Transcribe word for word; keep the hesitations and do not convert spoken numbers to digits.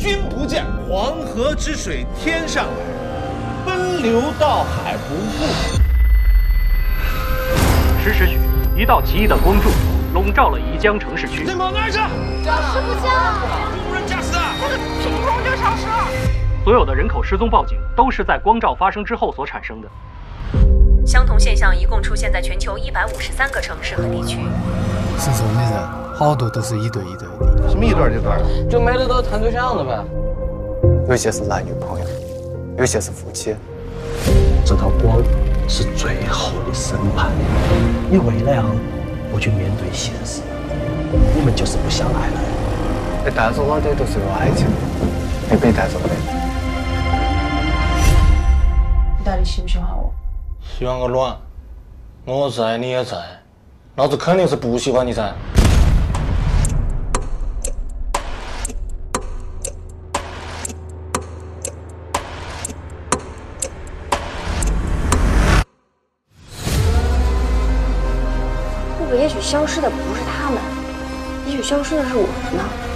君不见，黄河之水天上来，奔流到海不复。 十时许，一道奇异的光柱笼罩了宜江城市区。 这往哪儿去？ 师傅像无人驾驶啊！ 这个凭空就消失了。 所有的人口失踪报警都是在光照发生之后所产生的。 相同现象一共出现在全球一百五十三个城市和地区。 失踪的人好多都是一对一对的。 什么一对一对？ 就没得到谈对象的呗。 有些是男女朋友，有些是夫妻。 这道光是最后的审判，你为了让我去面对现实，你们就是不想爱了。 被带走了的都是有爱情，没被带走的。 你到底喜不喜欢我？ 喜欢个卵！我在，你也在，老子肯定是不喜欢你噻。 会不会也许消失的不是他们，也许消失的是我们呢？